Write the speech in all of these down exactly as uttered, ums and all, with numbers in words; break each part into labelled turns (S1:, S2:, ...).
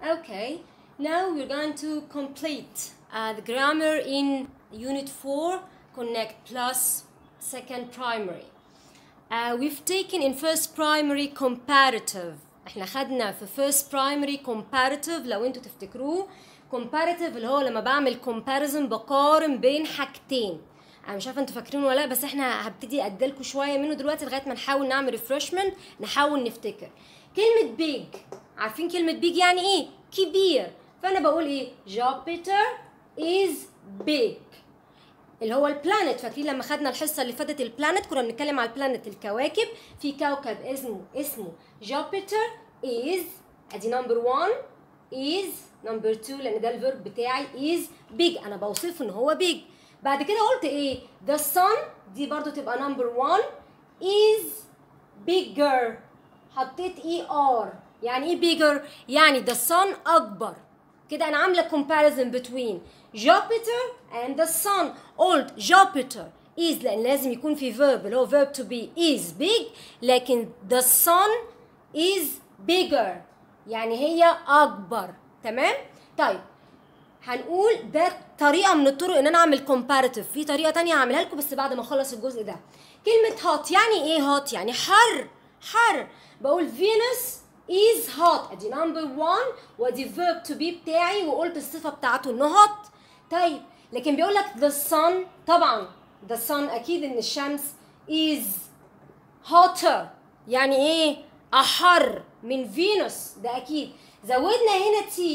S1: Okay, now we're going to complete uh, the grammar in Unit four, Connect Plus, second primary. Uh, we've taken in first primary comparative. احنا خدنا في first primary comparative لو انتوا تفتكروه. comparative اللي هو لما بعمل comparison بقارن بين حاجتين. انا مش عارفه انتوا فاكرينه ولا لا، بس احنا هبتدي اديلكوا شويه منه دلوقتي لغايه ما نحاول نعمل refreshment، نحاول نفتكر. كلمه big، عارفين كلمه big يعني ايه؟ كبير. فانا بقول ايه؟ Jupiter is big. اللي هو البلانت. فاكرين لما خدنا الحصه اللي فاتت البلانت كنا بنتكلم على البلانت الكواكب. في كوكب اسمه اسمه جوبيتر is، ادي نمبر واحد، is نمبر اتنين لان ده الفيرب بتاعي is big، انا بوصفه ان هو big. بعد كده قلت ايه؟ the sun دي برضو تبقى نمبر واحد is bigger، حطيت اي ار. يعني ايه bigger؟ يعني the sun اكبر. كده انا عامله comparison between Jupiter and the sun. قلت Jupiter is لان لازم يكون في verb اللي هو verb to be is big، لكن the sun is bigger يعني هي اكبر. تمام؟ طيب هنقول ده طريقه من الطرق ان انا اعمل comparative. في طريقه تانية هعملها لكم بس بعد ما اخلص الجزء ده. كلمه hot يعني ايه hot؟ يعني حر. حر. بقول Venus is hot، ادي نمبر واحد وادي verb to be بتاعي وقلت الصفه بتاعته انه hot. طيب لكن بيقول لك the sun، طبعا the sun اكيد ان الشمس is hotter يعني ايه؟ احر من فينوس، ده اكيد. زودنا هنا t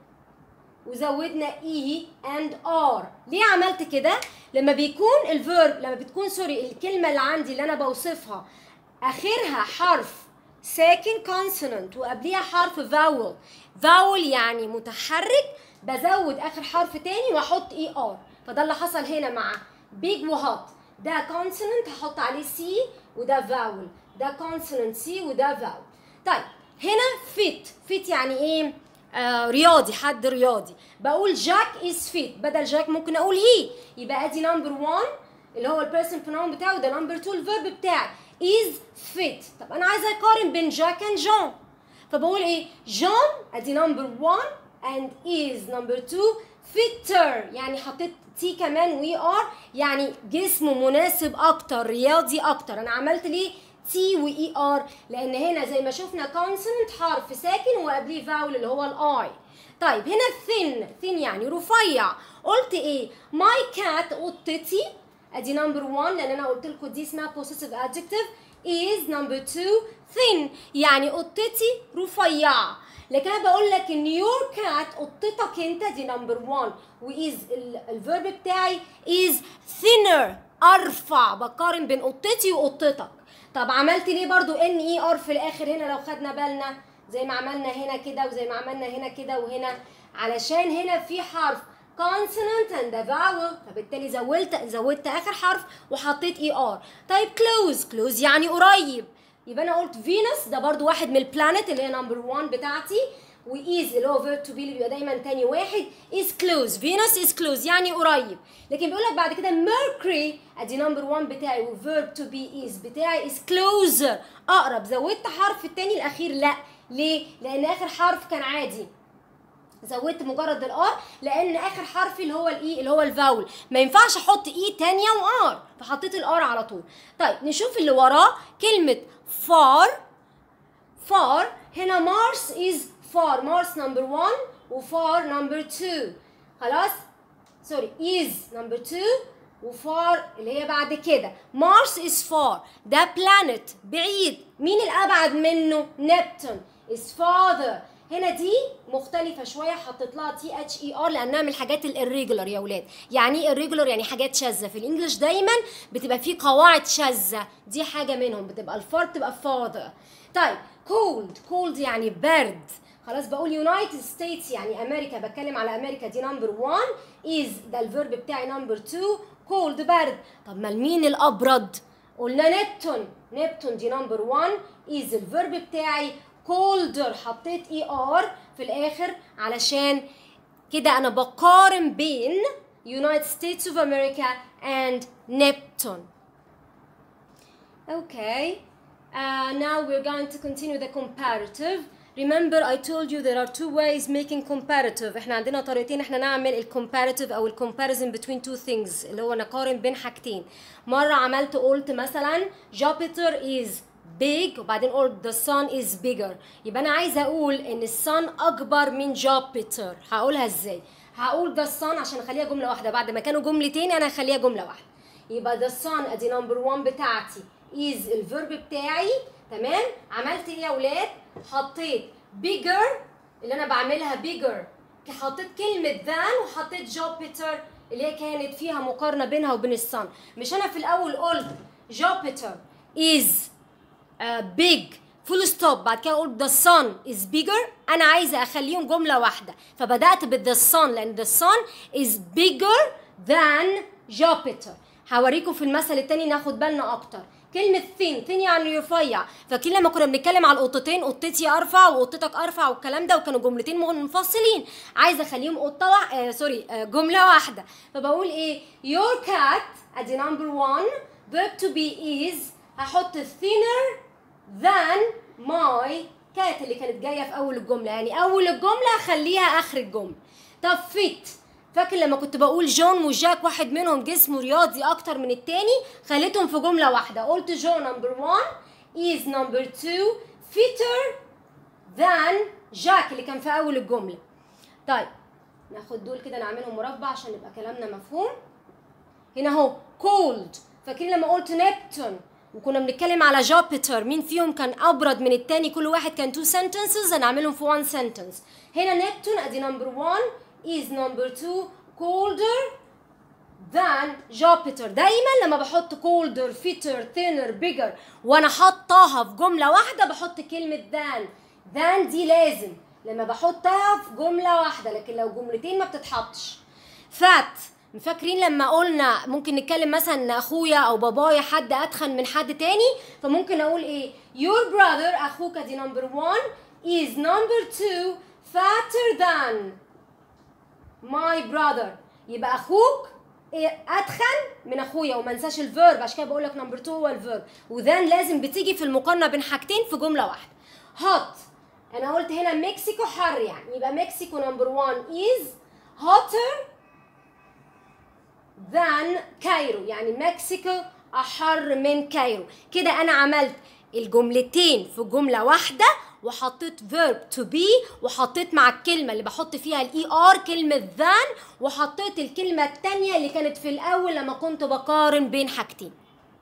S1: وزودنا e and r. ليه عملت كده؟ لما بيكون الفيرب لما بتكون سوري الكلمه اللي عندي اللي انا بوصفها اخرها حرف ساكن consonant وقبليها حرف vowel. vowel يعني متحرك، بزود اخر حرف تاني واحط اي ار. فده اللي حصل هنا مع big وهوت. ده consonant هحط عليه سي وده vowel، ده consonant سي وده vowel. طيب هنا fit. fit يعني ايه؟ آه رياضي، حد رياضي. بقول جاك is fit، بدل جاك ممكن اقول هي. يبقى ادي نمبر واحد اللي هو البيرسون برونون بتاعه، ده نمبر اتنين الفيرب بتاعي is fit. طب انا عايزه اقارن بين جاك and جون، فبقول ايه؟ جون ادي نمبر واحد and is نمبر اتنين fitter يعني حطيت تي كمان وي ار يعني جسمه مناسب اكتر، رياضي اكتر. انا عملت ليه تي واي ار؟ لان هنا زي ما شفنا كونسوننت حرف ساكن وقبليه فاول اللي هو الاي. طيب هنا thin. thin يعني رفيع. قلت ايه؟ my cat قطتي ادي نمبر واحد لان انا قلت لكم دي اسمها possessive adjective is نمبر اتنين thin يعني قطتي رفيعه. لكن انا بقول لك ان your cat قطتك انت دي نمبر واحد وايز الفيرب بتاعي is thinner ارفع. بقارن بين قطتي وقطتك. طب عملت ليه برضو ان اي ار في الاخر هنا لو خدنا بالنا زي ما عملنا هنا كده وزي ما عملنا هنا كده وهنا؟ علشان هنا في حرف consonant and a vowel، فبالتالي زودت زودت اخر حرف وحطيت اي ار. طيب close. close يعني قريب. يبقى انا قلت فينوس ده برضو واحد من البلانيت اللي هي نمبر واحد بتاعتي، وايز اللي هو verb to be اللي بيبقى دايما تاني واحد is close. فينوس is close يعني قريب. لكن بيقول لك بعد كده ميركوري ادي نمبر واحد بتاعي وverb to be is بتاعي is closer اقرب. زودت حرف التاني الاخير لا. ليه؟ لان اخر حرف كان عادي، زودت مجرد الار لان اخر حرف اللي هو الاي اللي هو الفاول، ما ينفعش احط اي تانية وار فحطيت الار على طول. طيب نشوف اللي وراه كلمه far. far هنا مارس is far. مارس نمبر واحد وفار نمبر اتنين. خلاص سوري is نمبر اتنين وفار اللي هي بعد كده. مارس is far ده بلانت بعيد. مين الابعد منه؟ نبتون is farther. هنا دي مختلفة شوية، حطيت لها تي اتش اي ار لانها من الحاجات الirregular يا ولاد. يعني ايه irregular؟ يعني حاجات شاذة. في الانجليش دايما بتبقى في قواعد شاذة، دي حاجة منهم. بتبقى الفار بتبقى farther. طيب cold. cold يعني برد. خلاص بقول يونايتد ستيتس يعني امريكا، بتكلم على امريكا دي نمبر واحد is ده الفيرب بتاعي نمبر اتنين cold برد. طب ما مين الابرد؟ قلنا نبتون. نبتون دي نمبر واحد is الفيرب بتاعي colder. حطيت اي ار في الاخر علشان كده انا بقارن بين United States of America and Neptune. Okay, uh, now we're going to continue the comparative. remember I told you there are two ways making comparative. احنا عندنا طريقتين احنا نعمل ال comparative او ال comparison between two things اللي هو نقارن بين حاجتين. مرة عملت قلت مثلا Jupiter is big وبعدين قلت the sun is bigger. يبقى أنا عايزة أقول إن الsun أكبر من Jupiter. هقولها إزاي؟ هقول the sun عشان أخليها جملة واحدة، بعد ما كانوا جملتين أنا هخليها جملة واحدة. يبقى the sun أدي number one بتاعتي is الفيرب بتاعي، تمام؟ عملت إيه يا ولاد؟ حطيت bigger اللي أنا بعملها bigger، حطيت كلمة than وحطيت Jupiter اللي هي كانت فيها مقارنة بينها وبين الsun. مش أنا في الأول قلت Jupiter is uh, big full stop، بعد كده قلت the sun is bigger. أنا عايزة أخليهم جملة واحدة، فبدأت بال the sun لأن the sun is bigger than Jupiter. هوريكم في المثل التاني ناخد بالنا أكتر. كلمة thin thin يعني رفيع، فاكرين لما كنا بنتكلم على القطتين قطتي أرفع وقطتك أرفع والكلام ده، وكانوا جملتين منفصلين، عايزة أخليهم قطة واحدة آه سوري آه جملة واحدة. فبقول إيه؟ your cat أدي number one verb to be is هحط thinner than my cat اللي كانت جاية في أول الجملة، يعني أول الجملة أخليها آخر الجملة. طب fit، فاكر لما كنت بقول جون وجاك واحد منهم جسمه رياضي اكتر من التاني، خليتهم في جمله واحده، قلت جون نمبر واحد is number two fitter than جاك اللي كان في اول الجمله. طيب ناخد دول كده نعملهم مربع عشان يبقى كلامنا مفهوم. هنا اهو cold، فاكرين لما قلت نبتون وكنا بنتكلم على جوبيتر مين فيهم كان ابرد من التاني، كل واحد كان two sentences هنعملهم في one sentence. هنا نبتون ادي نمبر واحد is number two colder than Jupiter. دايما لما بحط colder fitter thinner bigger وانا حطاها في جمله واحده بحط كلمه than. than دي لازم لما بحطها في جمله واحده، لكن لو جملتين ما بتتحطش. fat، فاكرين لما قلنا ممكن نتكلم مثلا ان اخويا او بابايا حد اتخن من حد تاني، فممكن اقول ايه your brother اخوك دي number one is number two fatter than my brother. يبقى اخوك اتخن من اخويا، وما انساش الفيرب عشان كده بقول لك نمبر اتنين هو الفيرب، وذن لازم بتيجي في المقارنه بين حاجتين في جمله واحده. hot، انا قلت هنا مكسيكو حر، يعني يبقى مكسيكو نمبر واحد is hotter than كايرو، يعني مكسيكو احر من كايرو. كده انا عملت الجملتين في جمله واحده وحطيت verb to be وحطيت مع الكلمة اللي بحط فيها الاي ار كلمة than، وحطيت الكلمة التانية اللي كانت في الأول لما كنت بقارن بين حاجتين.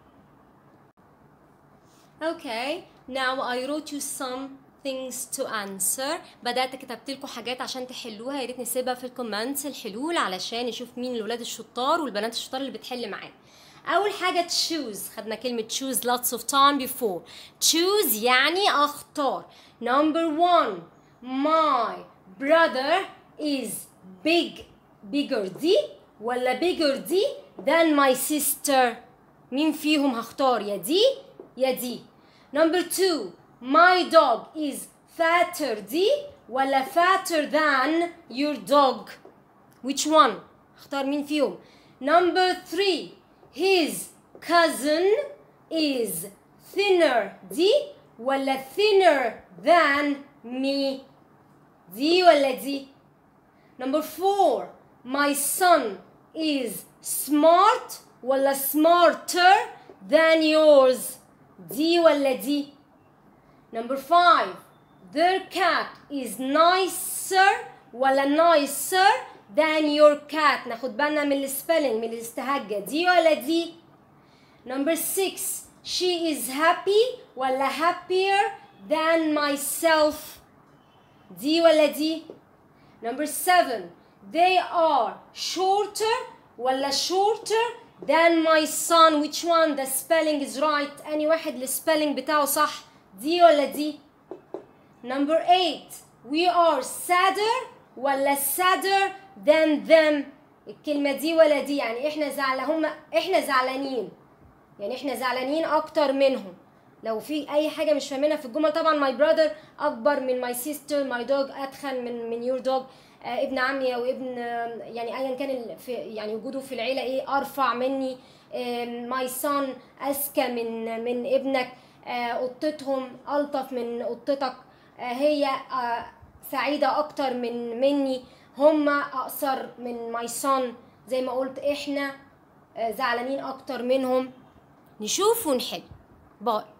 S1: Okay, now I wrote you some things to answer. بدأت كتبت لكم حاجات عشان تحلوها، يا ريت نسيبها في الكومنتس الحلول علشان نشوف مين الولاد الشطار والبنات الشطار اللي بتحل معانا. أول حاجة choose، خدنا كلمة choose lots of time before. choose يعني أختار. number one my brother is big bigger دي ولا bigger دي than my sister؟ مين فيهم هختار، يا دي يا دي. number two my dog is fatter دي ولا fatter than your dog؟ which one؟ اختار مين فيهم. number three his cousin is thinner دي ولا thinner than me؟ دي ولا دي. number four my son is smart ولا smarter than yours؟ دي ولا دي. number five their cat is nicer ولا nicer than your cat؟ ناخد بالنا من السبيلنج من الاستهجة، دي ولا دي. number six she is happy ولا happier than myself؟ دي ولا دي. number seven they are shorter ولا shorter than my son؟ which one the spelling is right؟ أني واحد السبيلنج بتاعه صح، دي ولا دي. number eight we are sadder ولا sadder than them؟ الكلمة دي ولا دي، يعني احنا زعل هم احنا زعلانين، يعني احنا زعلانين اكتر منهم. لو في اي حاجة مش فاهمينها في الجمل، طبعا my brother اكبر من my sister، my dog اتخن من من your dog، آه ابن عمي او ابن آه يعني ايا كان في يعني وجوده في العيلة ايه ارفع مني، آه my son اذكى من من ابنك، آه قطتهم الطف من قطتك، هي آه سعيدة أكتر من مني، هما أقصر من my son، زي ما قلت إحنا آه زعلانين أكتر منهم. نشوف ونحل. باي.